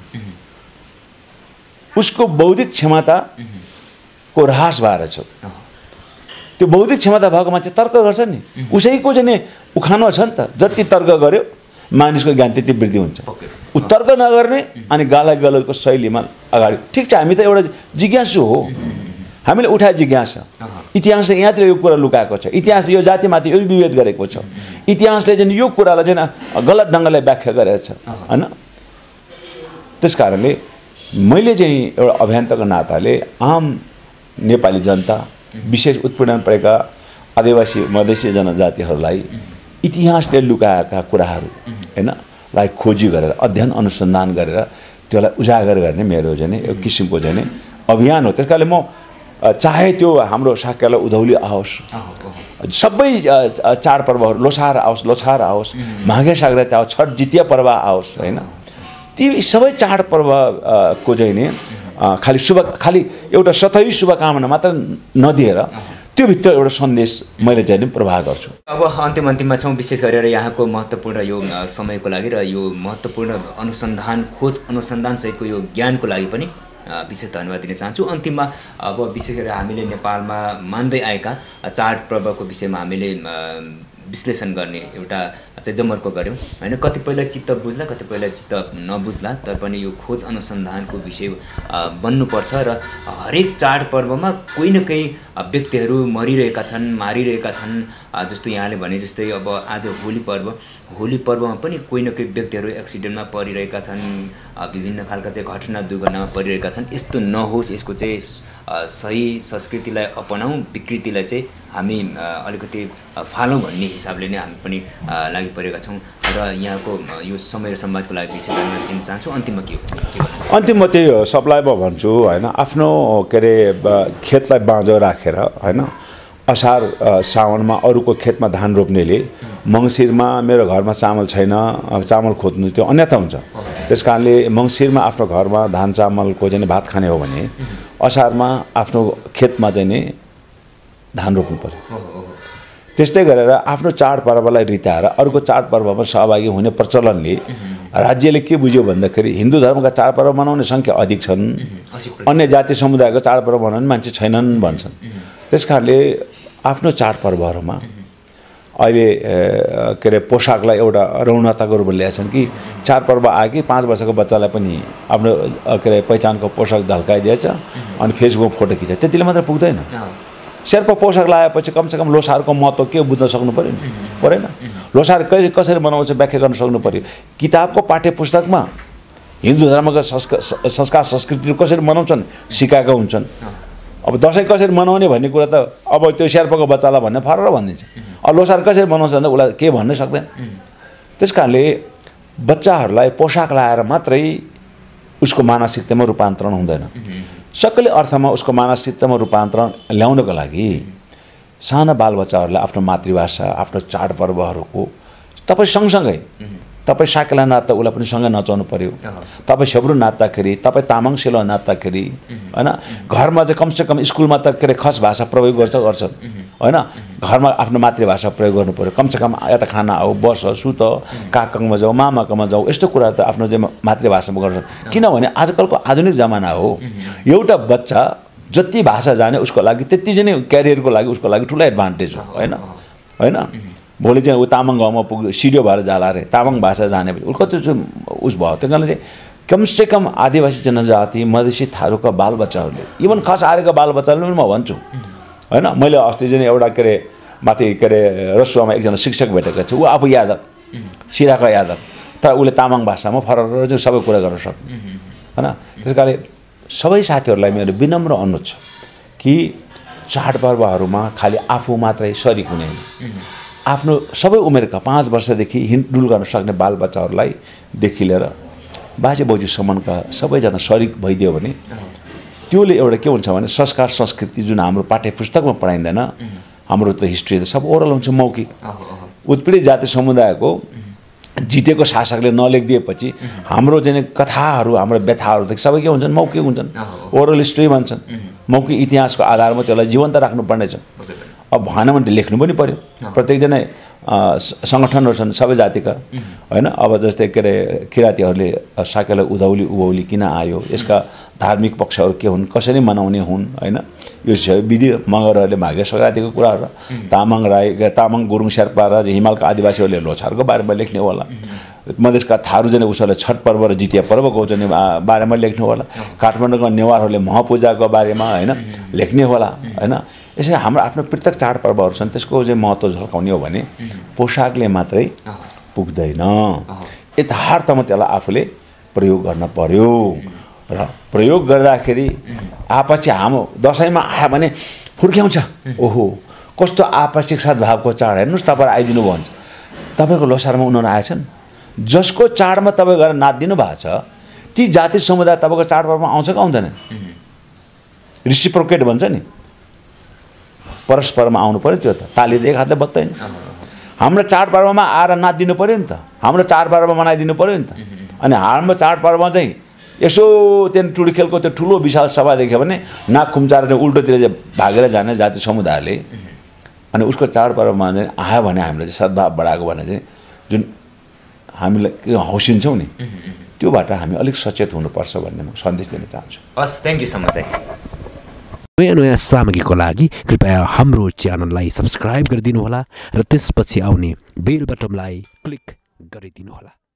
उसको बौद्धिक क्षमताको ह्रास भएर छ। त्यो बौद्धिक क्षमता भएको मान्छे तर्क गर्छ नि, उसैको चाहिँ उखानो छ नि त, जति तर्क गर्यो मानिसको ज्ञान त्यति वृद्धि हुन्छ। ऊ तर्क नगर्ने अनि गाला गलौजको शैलीमा अगाडि, ठिक छ हामी त एउटा जिज्ञासु हो, हामीले उठाए जिज्ञासा। इतिहासले यहाँतिर यो कुरा लुकाएको छ, इतिहासले यो जातिमाथि यो विभेद गरेको छ, इतिहासले चाहिँ यो कुरालाई चाहिँ गलत ढङ्गले व्याख्या गरेको छ होइन। त्यस कारणले मैले चाहिँ एउटा अभियन्ताको नाताले आम नेपाली जनता, विशेष उत्पीडन परेका आदिवासी मधेसी जनजातिहरूलाई इतिहासले लुकाएका कुराहरू होइन लाई खोजी गरेर अध्ययन अनुसन्धान गरेर त्यसलाई उजागर गर्ने मेरो चाहिँ एक किसिमको चाहिँ अभियान हो। त्यस कारणले म चाहे त्यो हाम्रो साक्यलाई उधौली आओस्, सबै चाडपर्वहरू, लोसार आओस्, माघे सङ्क्रान्ति आओस्, छठ जितिया पर्व आओस् होइन, ती सबै चाडपर्वको चाहिँ नि खालि एउटा सतही शुभकामना मात्र नदिएर त्यो भित्र एउटा सन्देश मैले चाहिँ प्रवाह गर्छु। अब अन्तिममा छौँ, विशेष गरेर यहाँको महत्त्वपूर्ण यो समयको लागि र यो महत्त्वपूर्ण खोज अनुसन्धानसहितको यो ज्ञानको लागि पनि विशेष धन्यवाद दिन चाहन्छु। अन्तिममा अब विशेष गरेर हामीले नेपालमा मान्दै आएका चाडपर्वको विषयमा हामीले विश्लेषण गर्ने एउटा चाहिँ जमर्को गऱ्यौँ होइन। कतिपयलाई चित्त बुझ्ला, कतिपयलाई चित्त नबुझ्ला, तर पनि यो खोज अनुसन्धानको विषय बन्नुपर्छ र हरेक चाडपर्वमा कोही न कोही व्यक्तिहरू मरिरहेका छन्, मारिरहेका छन्। जस्तो यहाँले भने जस्तै अब आज होली पर्वमा पनि कोही न कोही व्यक्तिहरू एक्सिडेन्टमा परिरहेका छन्, विभिन्न खालका चाहिँ घटना दुर्घटनामा परिरहेका छन्। यस्तो नहोस्, यसको चाहिँ सही संस्कृतिलाई अपनाउँ, विकृतिलाई चाहिँ हामी अलिकति फालौँ भन्ने हिसाबले नै हामी पनि लागि परेका छौँ र यहाँको यो समय र सम्वादको लागि विशेष धन्यवाद दिन चाहन्छु। अन्तिममा के भन्छ? अन्तिममा त्यही हो, सबलाई म भन्छु होइन, आफ्नो के अरे खेतलाई बाँझो राखेर होइन, असार साउनमा अरूको खेतमा धान रोप्नेले मङ्सिरमा मेरो घरमा चामल छैन, चामल खोज्नु त्यो अन्यथा हुन्छ। त्यस कारणले मङ्सिरमा आफ्नो घरमा धान चामलको चाहिँ भात खाने हो भने असारमा आफ्नो खेतमा चाहिँ नि धान रोप्नु पर्यो। त्यस्तै गरेर आफ्नो चाडपर्वलाई रिताएर अरूको चाडपर्वमा सहभागी हुने प्रचलनले राज्यले के बुझ्यो भन्दाखेरि हिन्दू धर्मका चाडपर्व मनाउने सङ्ख्या अधिक छन्, अन्य जाति समुदायको चाडपर्व मनाउने मान्छे छैनन् भन्छन्। त्यस कारणले आफ्नो चाडपर्वहरूमा अहिले के अरे पोसाकलाई एउटा रौनकताको रूपमा ल्याएछन् कि चाडपर्व आयो कि 5 वर्षको बच्चालाई पनि आफ्नो के अरे पहिचानको पोसाक झल्काइदिएछ अनि फेसबुकमा फोटो खिच्छ, त्यतिले मात्र पुग्दैन। शेर्पा पोसाक लगाएपछि कमसेकम लोसारको महत्त्व के बुझ्न सक्नु पऱ्यो नि, परेन? लोसार कसरी मनाउँछ व्याख्या गर्न सक्नु पऱ्यो। किताबको पाठ्य पुस्तकमा हिन्दू धर्मका संस्कार संस्कृतिहरू कसरी मनाउँछन् सिकाएका हुन्छन्। अब दसैँ कसरी मनाउने भन्ने कुरा त अब त्यो शेर्पाको बच्चालाई भन्ने फरक भनिदिन्छ। अब लोसार कसरी मनाउँछ भने उसलाई के भन्नै सक्दैन। त्यस कारणले बच्चाहरूलाई पोसाक लगाएर मात्रै उसको मानसिकतामा रूपान्तरण हुँदैन। सक्रिय अर्थमा उसको मानसिकतामा रूपान्तरण ल्याउनको लागि साना बालबच्चाहरूलाई आफ्नो मातृभाषा, आफ्नो चाडपर्वहरूको तपाईँ सँगसँगै तपाईँ साकेला नाच्दा उसलाई पनि सँगै नचाउनु पऱ्यो। तपाईँ सेब्रु नाच्दाखेरि, तपाईँ तामाङ सेलो नाच्दाखेरि होइन, घरमा चाहिँ कमसेकम स्कुलमा त के अरे खस भाषा प्रयोग गर्छन् होइन, घरमा आफ्नो मातृभाषा प्रयोग गर्नु पऱ्यो। कमसेकम यता खाना आऊ, बस, सुत, काकाङमा जाऊ, मामाकोमा जाऊ, यस्तो कुरा त आफ्नो चाहिँ मातृभाषामा गर्छ। किनभने आजकलको आधुनिक जमाना हो, एउटा बच्चा जति भाषा जाने उसको लागि त्यति चाहिँ क्यारियरको लागि उसको लागि ठुलो एडभान्टेज हो होइन। भोलि चाहिँ ऊ तामाङ गाउँमा पुग्यो, सिडियो भएर जाला अरे, तामाङ भाषा जानेपछि उसको त्यो चाहिँ उस भयो। त्यही कारणले चाहिँ कमसेकम आदिवासी जनजाति मधेसी थारूका बालबच्चाहरूले, इभन खस आएका बालबच्चाहरूले पनि म भन्छु होइन मैले अस्ति चाहिँ एउटा के अरे माथि के अरे रसुवामा एकजना शिक्षक भेटेको छु ऊ आफू यादव सिराको यादव तर उसले तामाङ भाषामा फरक चाहिँ सबै कुरा गर्न सक्छ होइन त्यस कारणले सबै साथीहरूलाई मेरो विनम्र अनुरोध छ कि चाडपर्वहरूमा खालि आफू मात्रै सरिक हुने आफ्नो सबै उमेरका 5 वर्षदेखि हिँडडुल गर्न सक्ने बालबच्चाहरूलाई देखि लिएर बाजे बोजूसम्मका सबैजना सरिक भइदियो भने त्योले एउटा के हुन्छ भने संस्कार संस्कृति जुन हाम्रो पाठ्य पुस्तकमा पढाइँदैन हाम्रो त हिस्ट्री त सब ओरल हुन्छ मौखिक उत्पीडित जाति समुदायको जितेको शासकले नलेखिदिएपछि हाम्रो चाहिँ कथाहरू हाम्रो व्यथाहरूदेखि सबै के हुन्छन् मौखिक हुन्छन् ओरल हिस्ट्री भन्छन् मौखिक इतिहासको आधारमा त्यसलाई जीवन्त राख्नुपर्ने छ अब भएन भने लेख्नु पनि पर्यो प्रत्येकजना सङ्गठनहरू छन् सबै जातिका होइन अब जस्तै के अरे किराँतीहरूले साकेला उधौली उभौली किन आयो यसका धार्मिक पक्षहरू के हुन् कसरी मनाउने हुन् होइन यो विधि मगरहरूले माघे सङ्क्रान्तिको कुराहरू तामाङ राई तामाङ गुरुङ शेर्पा र हिमालका आदिवासीहरूले लोछारको बारेमा लेख्ने होला मधेसका थारू जने उसहरूले छठ पर्व र जितिया पर्वको चाहिँ बारेमा लेख्ने होला काठमाडौँका नेवारहरूले महपूजाको बारेमा होइन लेख्ने होला होइन यसरी हाम्रो आफ्नो पृथक चाडपर्वहरू छन् त्यसको चाहिँ महत्त्व झल्काउने हो भने पोसाकले मात्रै पुग्दैन यथार्थमा त्यसलाई आफूले प्रयोग गर्न पर्यो र प्रयोग गर्दाखेरि आपसी हाम्रो दसैँमा आयो भने फुर्क्याउँछ ओहो कस्तो आपसिक सद्भावको चाड हेर्नुहोस् तपाईँ आइदिनु भन्छ तपाईँको लोसारमा उनीहरू आएछन् जसको चाडमा तपाईँ गएर नाचिदिनु भएको छ ती जाति समुदाय तपाईँको चाडपर्वमा आउँछ कि आउँदैन रिसिप्रोकेट भन्छ नि परस्परमा आउनु पर्यो त्यो त तालीले एक हातले बत्दैन हाम्रो चाडपर्वमा आएर नाचिदिनु पर्यो नि त हाम्रो चाडपर्व मनाइदिनु पर्यो नि त अनि हाम्रो चाडपर्वमा चाहिँ यसो त्यहाँ टुडी खेलको त्यो ठुलो विशाल सभा देख्यो भने नाक खुम्चाएर चाहिँ उल्टोतिर चाहिँ भागेर जाने जाति समुदायले अनि उसको चाडपर्वमा चाहिँ आयो भने हामीले चाहिँ सद्भाव बढाएको भने चाहिँ जुन हामीलाई हौसिन्छौँ नि त्योबाट हामी अलिक सचेत हुनुपर्छ भन्ने म सन्देश दिन चाहन्छु हस् थ्याङ्क यू सो मच नयाँ नयाँ सामग्रीको लागि कृपया हाम्रो च्यानललाई सब्सक्राइब गरिदिनुहोला र त्यसपछि आउने बेल बटनलाई क्लिक गरिदिनुहोला।